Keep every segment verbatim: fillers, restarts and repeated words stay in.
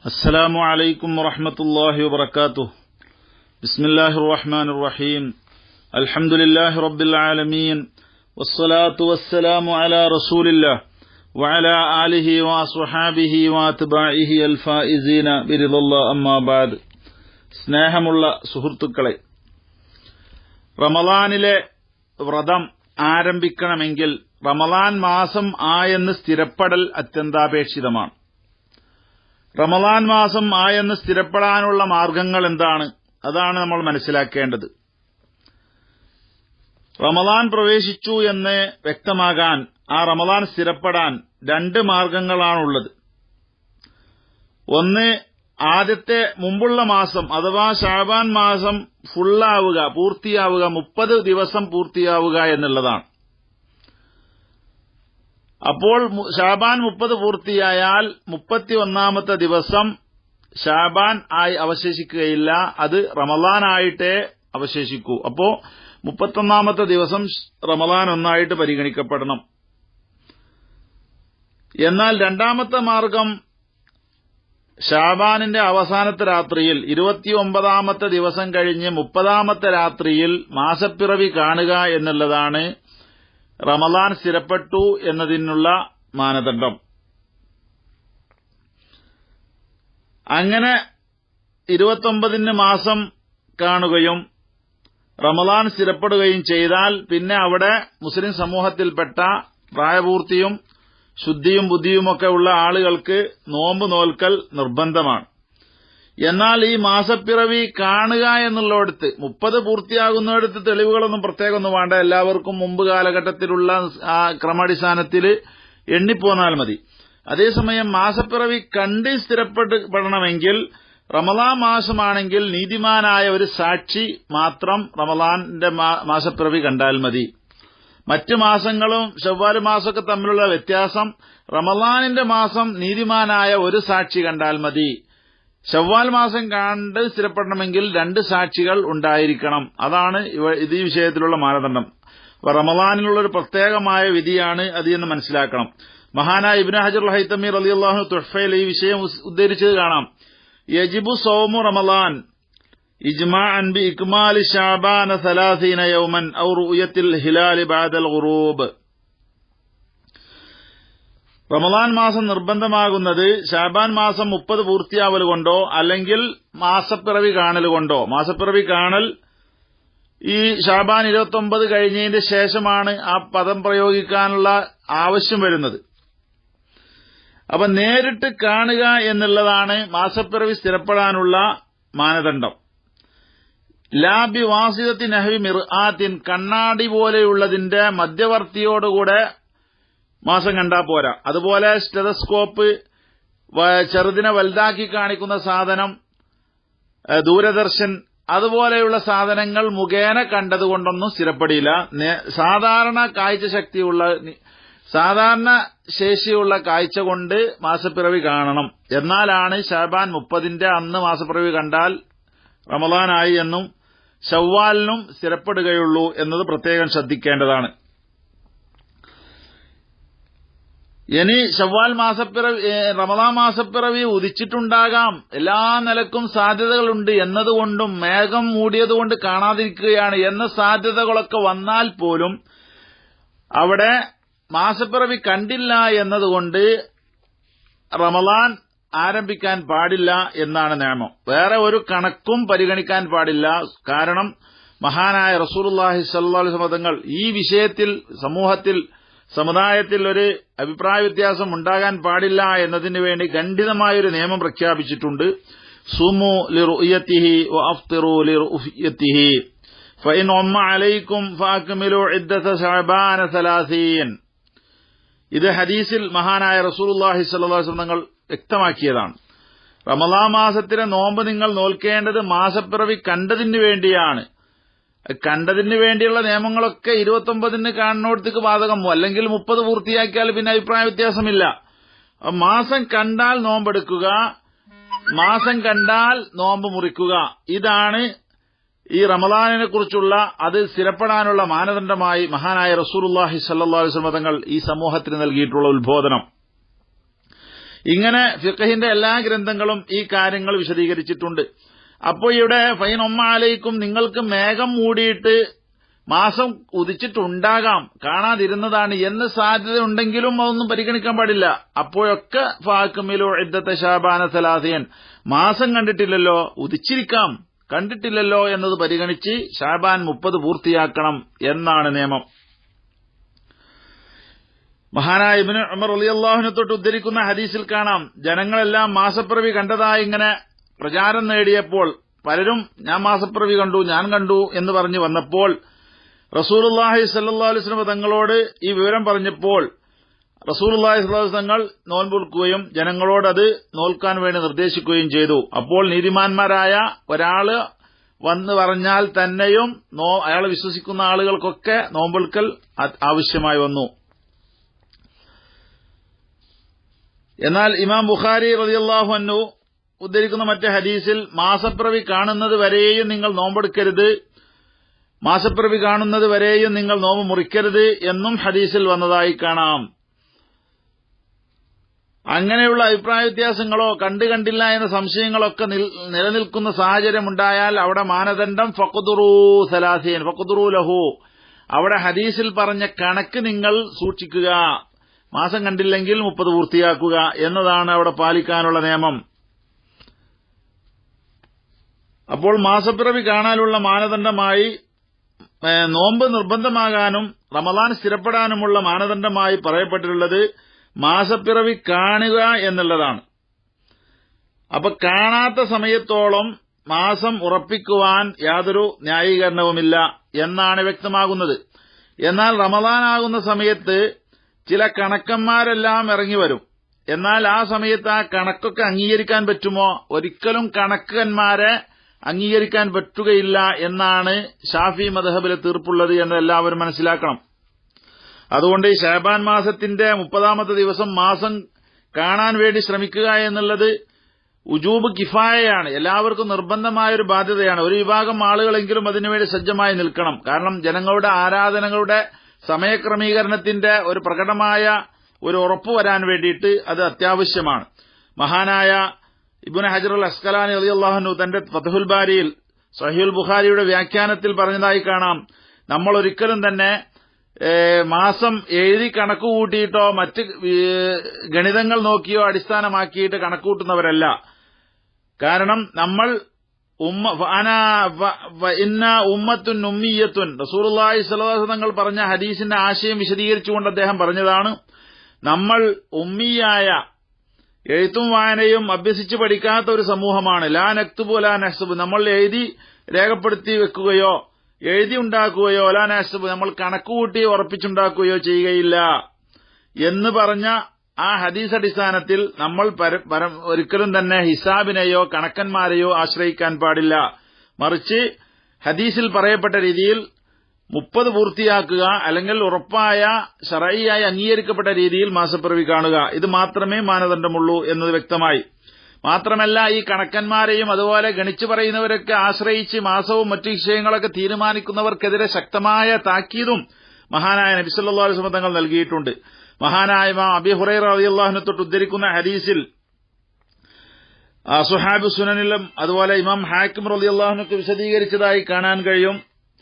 السلام عليكم ورحمة الله وبركاته. بسم الله الرحمن الرحيم. الحمد لله رب العالمين، والصلاة والسلام على رسول الله وعلى آله وأصحابه وأتباعه الفائزين برضا الله. أما بعد. സ്നേഹമുള്ള സുഹൃത്തുക്കളെ, റമളാനിലെ വ്രതം ആരംഭിക്കണമെങ്കിൽ റമളാൻ മാസം ആയെന്ന് സ്ഥിരപ്പെടൽ അത്യന്താപേക്ഷിതമാണ്. റമളാൻ മാസം ആയെന്ന് സ്ഥിരപ്പെടാനുള്ള മാർഗങ്ങൾ എന്താണ്? അതാണ് നമ്മൾ മനസ്സിലാക്കേണ്ടത്. റമളാൻ പ്രവേശിച്ചു എന്ന് വ്യക്തമാകാൻ, ആ റമളാൻ സ്ഥിരപ്പെടാൻ രണ്ട് മാർഗങ്ങളാണുള്ളത്. ഒന്ന്, ആദ്യത്തെ മുമ്പുള്ള മാസം അഥവാ ശഅബാൻ മാസം ഫുള്ളാവുക, പൂർത്തിയാവുക, മുപ്പത് ദിവസം പൂർത്തിയാവുക എന്നുള്ളതാണ്. അപ്പോൾ ശഅബാൻ മുപ്പത് പൂർത്തിയായാൽ മുപ്പത്തി ഒന്നാമത്തെ ദിവസം ശഅബാൻ ആയി അവശേഷിക്കുകയില്ല, അത് റമളാനായിട്ടേ അവശേഷിക്കൂ. അപ്പോ മുപ്പത്തൊന്നാമത്തെ ദിവസം റമളാൻ ഒന്നായിട്ട് പരിഗണിക്കപ്പെടണം. എന്നാൽ രണ്ടാമത്തെ മാർഗം, ശഅബാനിന്റെ അവസാനത്തെ രാത്രിയിൽ ഇരുപത്തിയൊമ്പതാമത്തെ ദിവസം കഴിഞ്ഞ് മുപ്പതാമത്തെ രാത്രിയിൽ മാസപ്പിറവി കാണുക എന്നുള്ളതാണ് റമളാൻ സ്ഥിരപ്പെട്ടു എന്നതിനുള്ള മാനദണ്ഡം. അങ്ങനെ ഇരുപത്തൊമ്പതിന് മാസം കാണുകയും റമളാൻ സ്ഥിരപ്പെടുകയും ചെയ്താൽ പിന്നെ അവിടെ മുസ്ലിം സമൂഹത്തിൽപ്പെട്ട പ്രായപൂർത്തിയും ശുദ്ധിയും ബുദ്ധിയുമൊക്കെ ഉള്ള ആളുകൾക്ക് നോമ്പ് നോൽക്കൽ നിർബന്ധമാണ്. എന്നാൽ ഈ മാസപ്പിറവി കാണുക എന്നുള്ളിടത്ത്, മുപ്പത് പൂർത്തിയാകുന്നിടത്ത് തെളിവുകളൊന്നും പ്രത്യേകമൊന്നും വേണ്ട, എല്ലാവർക്കും മുമ്പ് കാലഘട്ടത്തിലുള്ള ആ ക്രമാടിസ്ഥാനത്തിൽ എണ്ണിപ്പോന്നാൽ മതി. അതേസമയം മാസപ്പിറവി കണ്ട് സ്ഥിരപ്പെടണമെങ്കിൽ റമളാൻ മാസമാണെങ്കിൽ നീതിമാനായ ഒരു സാക്ഷി മാത്രം റമളാന്റെ മാസപ്പിറവി കണ്ടാൽ മതി. മറ്റു മാസങ്ങളും ശവ്വാൽ മാസമൊക്കെ തമ്മിലുള്ള വ്യത്യാസം, റമളാനിന്റെ മാസം നീതിമാനായ ഒരു സാക്ഷി കണ്ടാൽ മതി. ശവ്വാൽ മാസം കണ്ട് സ്ഥിരപ്പെടണമെങ്കിൽ രണ്ട് സാക്ഷികൾ ഉണ്ടായിരിക്കണം. അതാണ് ഇത് ഈ വിഷയത്തിലുള്ള മാനദണ്ഡം. റമളാനിലുള്ള ഒരു പ്രത്യേകമായ വിധിയാണ് അത് എന്ന് മനസ്സിലാക്കണം. മഹാനായ ഇബ്നു ഹജർ ഹൈതമി റളിയല്ലാഹു തുഹ്ഫയിൽ ഈ വിഷയം ഉദ്ധരിച്ചത് കാണാം. യജിബു സൗമു റമളാൻ ഇജ്മാഅൻ ബി ഇക്മാലി ശഅബാന സലാസീന യൗമൻ ഔ റുയത്തിൽ ഹിലാലി ബഅദൽ ഗുറൂബ്. റമളാൻ മാസം നിർബന്ധമാകുന്നത് ശഅബാൻ മാസം മുപ്പത് പൂർത്തിയാവൽ കൊണ്ടോ അല്ലെങ്കിൽ മാസപ്പിറവി കാണൽ കൊണ്ടോ. മാസപ്പിറവി കാണൽ ഈ ശഅബാൻ ഇരുപത്തൊമ്പത് കഴിഞ്ഞതിന്റെ ശേഷമാണ് ആ പദം പ്രയോഗിക്കാനുള്ള ആവശ്യം വരുന്നത്. അപ്പൊ നേരിട്ട് കാണുക എന്നുള്ളതാണ് മാസപ്പിറവി സ്ഥിരപ്പെടാനുള്ള മാനദണ്ഡം. ലാബി വാസിദത്തി നഹ്വി മിർആത്തിൻ, കണ്ണാടി പോലെയുള്ളതിന്റെ മധ്യവർത്തിയോടുകൂടെ മാസം കണ്ടാ പോരാ. അതുപോലെ സ്റ്റെതസ്കോപ്പ്, ചെറുതിനെ വലുതാക്കി കാണിക്കുന്ന സാധനം, ദൂരദർശൻ, അതുപോലെയുള്ള സാധനങ്ങൾ മുഖേന കണ്ടതുകൊണ്ടൊന്നും സ്ഥിരപ്പെടില്ല. സാധാരണ കാഴ്ച ശക്തിയുള്ള, സാധാരണ ശേഷിയുള്ള കാഴ്ച കൊണ്ട് മാസപ്പിറവി കാണണം. എന്നാലാണ് ശഅബാൻ മുപ്പതിന്റെ അന്ന് മാസപ്പിറവി കണ്ടാൽ റമളാനായി എന്നും ശവ്വാലിനും സ്ഥിരപ്പെടുകയുള്ളൂ എന്നത് പ്രത്യേകം ശ്രദ്ധിക്കേണ്ടതാണ്. ഇനി ശവ്വാൽ മാസപ്പിറവി, റമളാൻ മാസപ്പിറവി ഉദിച്ചിട്ടുണ്ടാകാം, എല്ലാ നിലക്കും സാധ്യതകളുണ്ട് എന്നതുകൊണ്ടും മേഘം മൂടിയതുകൊണ്ട് കാണാതിരിക്കുകയാണ് എന്ന സാധ്യതകളൊക്കെ വന്നാൽ പോലും അവിടെ മാസപ്പിറവി കണ്ടില്ല എന്നതുകൊണ്ട് റമളാൻ ആരംഭിക്കാൻ പാടില്ല എന്നാണ് നിയമം. വേറെ ഒരു കണക്കും പരിഗണിക്കാൻ പാടില്ല. കാരണം മഹാനായ റസൂലുള്ളാഹി സ്വല്ലല്ലാഹു അലൈഹി വസല്ലം തങ്ങൾ ഈ വിഷയത്തിൽ സമൂഹത്തിൽ, സമുദായത്തിൽ ഒരു അഭിപ്രായ വ്യത്യാസം ഉണ്ടാകാൻ പാടില്ല എന്നതിനു വേണ്ടി ഖണ്ഡിതമായൊരു നിയമം പ്രഖ്യാപിച്ചിട്ടുണ്ട്. സുമു ലിറുയതിഹി വഅഫ്തിറു ലിറുയതിഹി ഫഇൻ ഉമ്മ അലൈക്കും ഫഅക്മിലു ഇദ്ദത ശഅബാന സലാസീൻ. ഇത് ഹദീസിൽ മഹാനായ റസൂലുള്ളാഹി സ്വല്ലല്ലാഹു അലൈഹി വസല്ലം തങ്ങൾ വ്യക്തമാക്കിയതാണ്. റമളാൻ മാസത്തിലെ നോമ്പ് നിങ്ങൾ നോൽക്കേണ്ടത് മാസപ്പിറവി കണ്ടതിനു വേണ്ടിയാണ്. കണ്ടതിന് വേണ്ടിയുള്ള നിയമങ്ങളൊക്കെ ഇരുപത്തൊമ്പതിന് കാണുന്നിടത്തേക്ക് ബാധകമോ, അല്ലെങ്കിൽ മുപ്പത് പൂർത്തിയാക്കിയാൽ പിന്നെ അഭിപ്രായ വ്യത്യാസമില്ല. മാസം കണ്ടാൽ നോമ്പെടുക്കുക, മാസം കണ്ടാൽ നോമ്പ് മുറിക്കുക. ഇതാണ് ഈ റമളാനിനെ കുറിച്ചുള്ള, അത് സ്ഥിരപ്പെടാനുള്ള മാനദണ്ഡമായി മഹാനായ റസൂലുള്ളാഹി സ്വല്ലല്ലാഹു അലൈഹി വസല്ലം തങ്ങൾ ഈ സമൂഹത്തിന് നൽകിയിട്ടുള്ള ഉത്ബോധനം. ഇങ്ങനെ ഫിഖഹിന്റെ എല്ലാ ഗ്രന്ഥങ്ങളും ഈ കാര്യങ്ങൾ വിശദീകരിച്ചിട്ടുണ്ട്. അപ്പോൾ ഇവിടെ ഫൈൻ ഉമ്മ അലൈക്കും, നിങ്ങൾക്ക് മേഘം മൂടിയിട്ട് മാസം ഉദിച്ചിട്ടുണ്ടാകാം, കാണാതിരുന്നതാണ് എന്ന് സാധ്യത ഉണ്ടെങ്കിലും അതൊന്നും പരിഗണിക്കാൻ പാടില്ല. അപ്പോഴൊക്കെ ഫാക്കുമിലു ഇദ്ദത ശഅബാന സലാസീൻ, മാസം കണ്ടിട്ടില്ലല്ലോ, ഉദിച്ചിരിക്കാം, കണ്ടിട്ടില്ലല്ലോ എന്നത് പരിഗണിച്ച് ശഅബാൻ മുപ്പത് പൂർത്തിയാക്കണം എന്നാണ് നിയമം. മഹാനായ ഇബ്നു ഉമർ റളിയല്ലാഹു അൻഹു തൊട്ട് ഉദ്ധരിക്കുന്ന ഹദീസിൽ കാണാം, ജനങ്ങളെല്ലാം മാസപ്പിറവി കണ്ടതായി ഇങ്ങനെ പ്രചാരം നേടിയപ്പോൾ പലരും ഞാൻ മാസപ്പിറവി കണ്ടു, ഞാൻ കണ്ടു എന്ന് പറഞ്ഞു വന്നപ്പോൾ റസൂലുള്ളാഹി സ്വല്ലല്ലാഹു അലൈഹി വസല്ലം തങ്ങളോട് ഈ വിവരം പറഞ്ഞപ്പോൾ റസൂലുള്ളാഹി സ്വല്ലല്ലാഹു അലൈഹി വസല്ലം തങ്ങൾ നോൻപുൽക്കുകയും ജനങ്ങളോട് അത് നോൽക്കാൻ വേണ്ടി നിർദ്ദേശിക്കുകയും ചെയ്തു. അപ്പോൾ നീതിമാന്മാരായ ഒരാള് വന്ന് പറഞ്ഞാൽ തന്നെയും അയാളെ വിശ്വസിക്കുന്ന ആളുകൾക്കൊക്കെ നോമ്പുൽക്കൽ ആവശ്യമായി വന്നു. എന്നാൽ ഇമാം ബുഖാരി റളിയല്ലാഹു അൻഹു ഉദ്ധരിക്കുന്ന മറ്റേ ഹദീസിൽ മാസപ്പിറവി കാണുന്നത് വരെയും നിങ്ങൾ നോമ്പെടുക്കരുത്, മാസപ്പിറവി കാണുന്നത് വരെയും നിങ്ങൾ നോമ്പ് മുറിക്കരുത് എന്നും ഹദീസിൽ വന്നതായി കാണാം. അങ്ങനെയുള്ള അഭിപ്രായ വ്യത്യാസങ്ങളോ കണ്ടു കണ്ടില്ല എന്ന സംശയങ്ങളൊക്കെ നിലനിൽക്കുന്ന സാഹചര്യമുണ്ടായാൽ അവിടെ മാനദണ്ഡം ഫഖ്ദുറൂ സലാസീൻ ഫഖ്ദുറൂ ലഹു, അവിടെ ഹദീസിൽ പറഞ്ഞ കണക്ക് നിങ്ങൾ സൂക്ഷിക്കുക, മാസം കണ്ടില്ലെങ്കിൽ മുപ്പത് പൂർത്തിയാക്കുക എന്നതാണ് അവിടെ പാലിക്കാനുള്ള നിയമം. അപ്പോൾ മാസപ്പിറവി കാണാനുള്ള മാനദണ്ഡമായി നോമ്പ് നിർബന്ധമാകാനും റമദാൻ സ്ഥിരപ്പെടാനുമുള്ള മാനദണ്ഡമായി പറയപ്പെട്ടിട്ടുള്ളത് മാസപ്പിറവി കാണുക എന്നുള്ളതാണ്. അപ്പൊ കാണാത്ത സമയത്തോളം മാസം ഉറപ്പിക്കുവാൻ യാതൊരു ന്യായീകരണവുമില്ല എന്നാണ് വ്യക്തമാകുന്നത്. എന്നാൽ റമദാനാകുന്ന സമയത്ത് ചില കണക്കന്മാരെല്ലാം ഇറങ്ങി വരും. എന്നാൽ ആ സമയത്ത് ആ കണക്കൊക്കെ അംഗീകരിക്കാൻ പറ്റുമോ? ഒരിക്കലും കണക്കന്മാരെ അംഗീകരിക്കാൻ പറ്റുകയില്ല എന്നാണ് ഷാഫി മദ്ഹബിലെ തീർപ്പുള്ളത് എന്ന് എല്ലാവരും മനസ്സിലാക്കണം. അതുകൊണ്ട് ഈ ശഅബാൻ മാസത്തിന്റെ മുപ്പതാമത്തെ ദിവസം മാസം കാണാൻ വേണ്ടി ശ്രമിക്കുക എന്നുള്ളത് ഉജൂബ് കിഫായയാണ്, എല്ലാവർക്കും നിർബന്ധമായൊരു ബാധ്യതയാണ്. ഒരു വിഭാഗം ആളുകളെങ്കിലും അതിനുവേണ്ടി സജ്ജമായി നിൽക്കണം. കാരണം ജനങ്ങളുടെ ആരാധനകളുടെ സമയക്രമീകരണത്തിന്റെ ഒരു പ്രകടമായ ഒരു ഉറപ്പ് വരാൻ വേണ്ടിയിട്ട് അത് അത്യാവശ്യമാണ്. മഹാനായ ഇബ്നു ഹജർ അൽ അസ്കലാനി റളിയല്ലാഹു അൻഹു തന്റെ ഫത്ഹുൽ ബാരിയിൽ സഹീഹുൽ ബുഖാരിയുടെ വ്യാഖ്യാനത്തിൽ പറഞ്ഞതായി കാണാം, നമ്മൾ ഒരിക്കലും തന്നെ മാസം എഴുതി കണക്ക് കൂട്ടിയിട്ടോ മറ്റ് ഗണിതങ്ങൾ നോക്കിയോ അടിസ്ഥാനമാക്കിയിട്ട് കണക്കുകൂട്ടുന്നവരല്ല. കാരണം നമ്മൾ ഉമ്മ ഇന്ന ഉമ്മത്തുൻ ഉമ്മിയത്തുൻ, റസൂലുള്ളാഹി സ്വല്ലല്ലാഹു അലൈഹി വസല്ലം തങ്ങൾ പറഞ്ഞ ഹദീസിന്റെ ആശയം വിശദീകരിച്ചുകൊണ്ട് അദ്ദേഹം പറഞ്ഞതാണ്, നമ്മൾ ഉമ്മിയായ എഴുത്തും വായനയും അഭ്യസിച്ച് പഠിക്കാത്ത ഒരു സമൂഹമാണ്. ലാ നക്തുബു ലാ നഹ്സുബു, നമ്മൾ എഴുതി രേഖപ്പെടുത്തി വെക്കുകയോ എഴുതി ഉണ്ടാക്കുകയോ ലാ നഹ്സുബു, നമ്മൾ കണക്കുകൂട്ടി ഉറപ്പിച്ചുണ്ടാക്കുകയോ ചെയ്യുകയില്ല എന്ന് പറഞ്ഞ ആ ഹദീസ് അടിസ്ഥാനത്തിൽ നമ്മൾ ഒരിക്കലും തന്നെ ഹിസാബിനെയോ കണക്കന്മാരെയോ ആശ്രയിക്കാൻ പാടില്ല. മറിച്ച് ഹദീസിൽ പറയപ്പെട്ട രീതിയിൽ മുപ്പത് പൂർത്തിയാക്കുക, അല്ലെങ്കിൽ ഉറപ്പായ ശറഈയായി അംഗീകരിക്കപ്പെട്ട രീതിയിൽ മാസപ്പിറവി കാണുക, ഇത് മാത്രമേ മാനദണ്ഡമുള്ളൂ എന്നത് വ്യക്തമായി. മാത്രമല്ല ഈ കണക്കന്മാരെയും അതുപോലെ ഗണിച്ചു പറയുന്നവരൊക്കെ ആശ്രയിച്ച് മാസവും മറ്റു വിഷയങ്ങളൊക്കെ തീരുമാനിക്കുന്നവർക്കെതിരെ ശക്തമായ താക്കീതും മഹാനായ നബി സല്ലല്ലാഹു അലൈഹി വസല്ലം തങ്ങൾ നൽകിയിട്ടുണ്ട്. മഹാനായ ഇമാം അബീ ഹുറൈറ റളിയല്ലാഹു അൻഹു തൊട്ട് ഉദ്ധരിക്കുന്ന ഹദീസിൽ സുഹാബ് സുനനിലും അതുപോലെ ഇമാം ഹാക്കിം റളിയല്ലാഹു അൻഹു വിശദീകരിച്ചതായി കാണാൻ കഴിയും.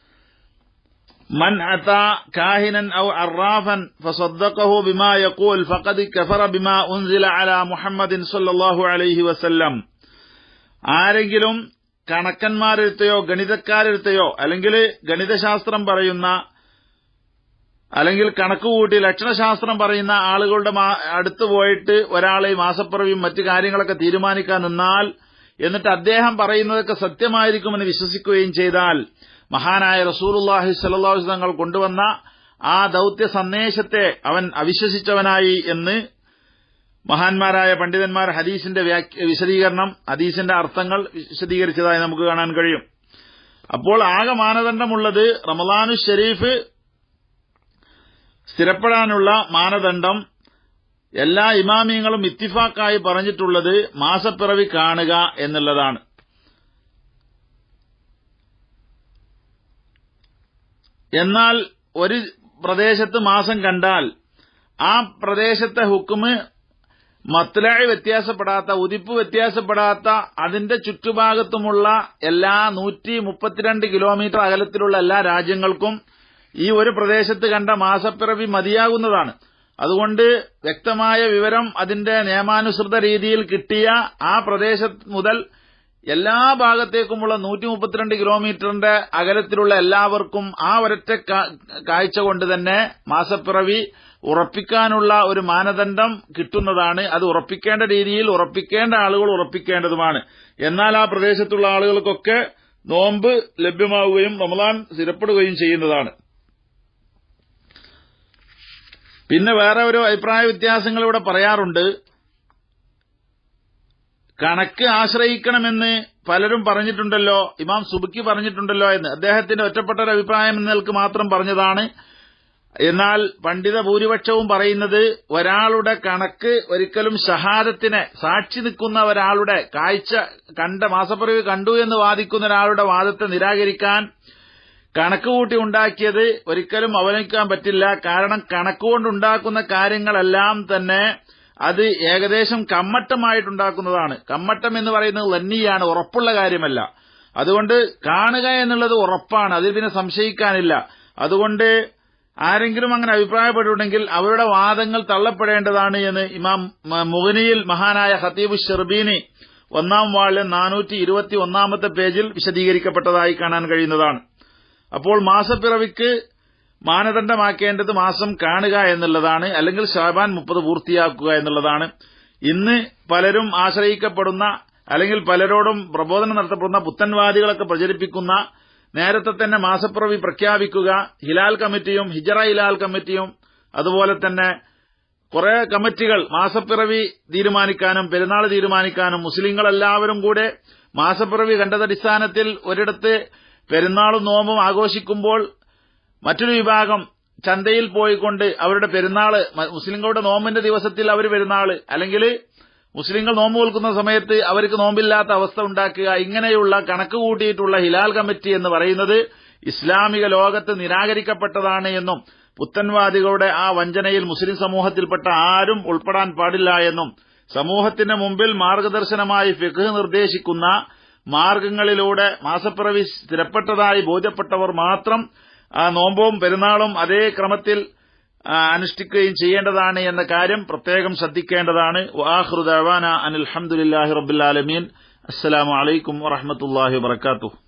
മൻ അതാ കാഹിനൻ ഔ അറാഫൻ ഫസദ്ദഖഹു ബിമാ യഖൂൽ ഫഖദ് കഫറ ബിമാ ഉൻസില അലാ മുഹമ്മദിൻ സല്ലല്ലാഹു അലൈഹി വസല്ലം. ആരെങ്കിലും കണക്കന്മാരെടുത്തയോ ഗണിതക്കാരെടുത്തയോ അല്ലെങ്കിൽ ഗണിതശാസ്ത്രം പറയുന്ന അല്ലെങ്കിൽ കണക്കുകൂട്ടി ലക്ഷണശാസ്ത്രം പറയുന്ന ആളുകളുടെ അടുത്ത് പോയിട്ട് ഒരാളെ മാസപ്പിറവിയും മറ്റു കാര്യങ്ങളൊക്കെ തീരുമാനിക്കാൻ നിന്നാൽ എന്നിട്ട് അദ്ദേഹം പറയുന്നതൊക്കെ സത്യമായിരിക്കുമെന്ന് വിശ്വസിക്കുകയും ചെയ്താൽ മഹാനായ റസൂലുള്ളാഹി സ്വല്ലല്ലാഹു അലൈഹി വസല്ലം തങ്ങൾ കൊണ്ടുവന്ന ആ ദൌത്യ സന്ദേശത്തെ അവൻ അവിശ്വസിച്ചവനായി എന്ന് മഹാന്മാരായ പണ്ഡിതന്മാർ ഹദീസിന്റെ വിശദീകരണം ഹദീസിന്റെ അർത്ഥങ്ങൾ വിശദീകരിച്ചതായി നമുക്ക് കാണാൻ കഴിയും. അപ്പോൾ ആകെ മാനദണ്ഡമുള്ളത് റമളാനു ശരീഫ് സ്ഥിരപ്പെടാനുള്ള മാനദണ്ഡം എല്ലാ ഇമാമിയങ്ങളും ഇത്തിഫാക്കായി പറഞ്ഞിട്ടുള്ളത് മാസപ്പിറവി കാണുക എന്നുള്ളതാണ്. എന്നാൽ ഒരു പ്രദേശത്ത് മാസം കണ്ടാൽ ആ പ്രദേശത്തെ ഹുക്കുമ് മത്ലഅ് വ്യത്യാസപ്പെടാത്ത, ഉദിപ്പ് വ്യത്യാസപ്പെടാത്ത അതിന്റെ ചുറ്റുഭാഗത്തുമുള്ള എല്ലാ നൂറ്റി മുപ്പത്തിരണ്ട് കിലോമീറ്റർ അകലത്തിലുള്ള എല്ലാ രാജ്യങ്ങൾക്കും ഈ ഒരു പ്രദേശത്ത് കണ്ട മാസപ്പിറവി മതിയാകുന്നതാണ്. അതുകൊണ്ട് വ്യക്തമായ വിവരം അതിന്റെ നിയമാനുസൃത രീതിയിൽ കിട്ടിയ ആ പ്രദേശത്ത് മുതൽ എല്ലാ ഭാഗത്തേക്കുമുള്ള നൂറ്റി മുപ്പത്തിരണ്ട് കിലോമീറ്ററിന്റെ അകലത്തിലുള്ള എല്ലാവർക്കും ആ ഒരൊറ്റ കാഴ്ച കൊണ്ട് തന്നെ മാസപ്പിറവി ഉറപ്പിക്കാനുള്ള ഒരു മാനദണ്ഡം കിട്ടുന്നതാണ്. അത് ഉറപ്പിക്കേണ്ട രീതിയിൽ ഉറപ്പിക്കേണ്ട ആളുകൾ ഉറപ്പിക്കേണ്ടതുമാണ്. എന്നാൽ ആ പ്രദേശത്തുള്ള ആളുകൾക്കൊക്കെ നോമ്പ് ലഭ്യമാവുകയും റമളാൻ സ്ഥിരപ്പെടുകയും ചെയ്യുന്നതാണ്. പിന്നെ വേറെ ഒരു അഭിപ്രായ വ്യത്യാസങ്ങൾ ഇവിടെ പറയാറുണ്ട്. കണക്ക് ആശ്രയിക്കണമെന്ന് പലരും പറഞ്ഞിട്ടുണ്ടല്ലോ, ഇമാം സുബ്ക്കി പറഞ്ഞിട്ടുണ്ടല്ലോ എന്ന്. അദ്ദേഹത്തിന്റെ ഒറ്റപ്പെട്ട ഒരു അഭിപ്രായം എന്നൽക്ക് മാത്രം പറഞ്ഞതാണ്. എന്നാൽ പണ്ഡിത ഭൂരിപക്ഷവും പറയുന്നത് ഒരാളുടെ കണക്ക് ഒരിക്കലും ഷഹാദത്തിനെ, സാക്ഷി നിൽക്കുന്ന ഒരാളുടെ കാഴ്ച കണ്ട മാസപ്പിറവി കണ്ടു എന്ന് വാദിക്കുന്ന ഒരാളുടെ വാദത്തെ നിരാകരിക്കാൻ കണക്ക് കൂട്ടി ഉണ്ടാക്കിയത് ഒരിക്കലും അവഗണിക്കാൻ പറ്റില്ല. കാരണം കണക്കുകൊണ്ടുണ്ടാക്കുന്ന കാര്യങ്ങളെല്ലാം തന്നെ അത് ഏകദേശം കമ്മട്ടമായിട്ടുണ്ടാക്കുന്നതാണ്. കമ്മട്ടം എന്ന് പറയുന്നത് ലന്നിയാണ്, ഉറപ്പുള്ള കാര്യമല്ല. അതുകൊണ്ട് കാണുക എന്നുള്ളത് ഉറപ്പാണ്, അതിൽ പിന്നെ സംശയിക്കാനില്ല. അതുകൊണ്ട് ആരെങ്കിലും അങ്ങനെ അഭിപ്രായപ്പെട്ടിട്ടുണ്ടെങ്കിൽ അവരുടെ വാദങ്ങൾ തള്ളപ്പെടേണ്ടതാണ് എന്ന് ഇമാം മുഗ്നിയിൽ മഹാനായ ഖതീബ് ഷർബീനി ഒന്നാം വാളിലെ നാനൂറ്റി ഇരുപത്തി ഒന്നാമത്തെ പേജിൽ വിശദീകരിക്കപ്പെട്ടതായി കാണാൻ കഴിയുന്നതാണ്. അപ്പോൾ മാസപ്പിറവിക്ക് മാനദണ്ഡമാക്കേണ്ടത് മാസം കാണുക എന്നുള്ളതാണ്, അല്ലെങ്കിൽ ശഅബാൻ മുപ്പത് പൂർത്തിയാക്കുക എന്നുള്ളതാണ്. ഇന്ന് പലരും ആശ്രയിക്കപ്പെടുന്ന, അല്ലെങ്കിൽ പലരോടും പ്രബോധനം നടത്തപ്പെടുന്ന പുത്തൻവാദികളൊക്കെ പ്രചരിപ്പിക്കുന്ന നേരത്തെ തന്നെ മാസപ്പിറവി പ്രഖ്യാപിക്കുക, ഹിലാൽ കമ്മിറ്റിയും ഹിജറ ഹിലാൽ കമ്മിറ്റിയും അതുപോലെ തന്നെ കുറെ കമ്മിറ്റികൾ മാസപ്പിറവി തീരുമാനിക്കാനും പെരുന്നാൾ തീരുമാനിക്കാനും മുസ്ലിങ്ങളെല്ലാവരും കൂടെ മാസപ്പിറവി കണ്ടതടിസ്ഥാനത്തിൽ ഒരിടത്ത് പെരുന്നാളും നോമ്പും ആഘോഷിക്കുമ്പോൾ മറ്റൊരു വിഭാഗം ചന്തയിൽ പോയിക്കൊണ്ട് അവരുടെ പെരുന്നാള്, മുസ്ലിങ്ങളുടെ നോമ്പിന്റെ ദിവസത്തിൽ അവർ പെരുന്നാള്, അല്ലെങ്കിൽ മുസ്ലിങ്ങൾ നോമ്പ് നിൽക്കുന്ന സമയത്ത് അവർക്ക് നോമ്പില്ലാത്ത അവസ്ഥ ഉണ്ടാക്കുക, ഇങ്ങനെയുള്ള കണക്ക് കൂട്ടിയിട്ടുള്ള ഹിലാൽ കമ്മിറ്റി എന്ന് പറയുന്നത് ഇസ്ലാമിക ലോകത്ത് നിരാകരിക്കപ്പെട്ടതാണ് എന്നും പുത്തൻവാദികളുടെ ആ വഞ്ചനയിൽ മുസ്ലിം സമൂഹത്തിൽപ്പെട്ട ആരും ഉൾപ്പെടാൻ പാടില്ല എന്നും സമൂഹത്തിന്റെ മുമ്പിൽ മാർഗദർശനമായി ഫിഖ് നിർദ്ദേശിക്കുന്ന മാർഗങ്ങളിലൂടെ മാസപ്പിറവി സ്ഥിരപ്പെട്ടതായി ബോധ്യപ്പെട്ടവർ മാത്രം ആ നോമ്പും പെരുന്നാളും അതേ ക്രമത്തിൽ അനുഷ്ഠിക്കുകയും ചെയ്യേണ്ടതാണ് എന്ന കാര്യം പ്രത്യേകം ശ്രദ്ധിക്കേണ്ടതാണ്. വആഖിറു ദഅവാനാ അനിൽ ഹംദുലില്ലാഹി റബ്ബിൽ ആലമീൻ. അസ്സലാമു അലൈക്കും വറഹ്മത്തുള്ളാഹി വബറകാതുഹു.